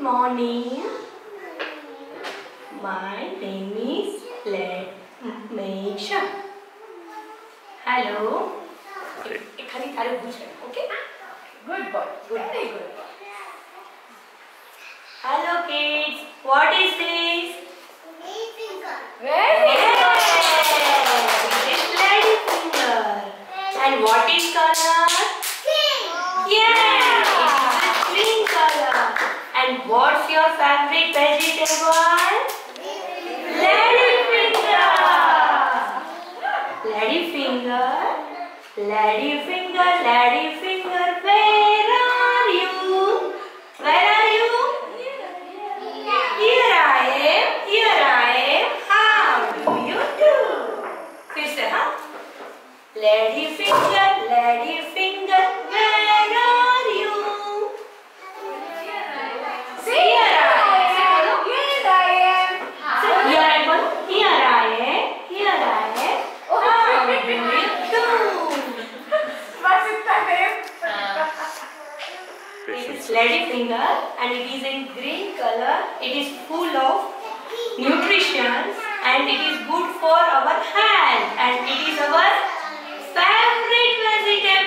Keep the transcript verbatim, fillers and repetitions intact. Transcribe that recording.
morning. My name is Meisha. Hello. एखादी तारीफ पूछ रहे, okay? Good boy. Good. Very good. Hello kids. What is this? Lady finger. Very good. It is lady finger. And what is color? Green. Yeah. It is green color. And what's your favorite vegetable? Lady finger. Lady finger. Lady finger. Lady finger. Where are you? Where are you? Here I am. Here I am. How do you do? फिर से हाँ. Lady finger. Lady finger. Where are you? Here I am. Here I am. Here I am. Here I am. Here I am. How do you do? What's its name? It is lady finger and it is in green color. It is full of nutrition and it is good for our health and it is our favorite vegetable.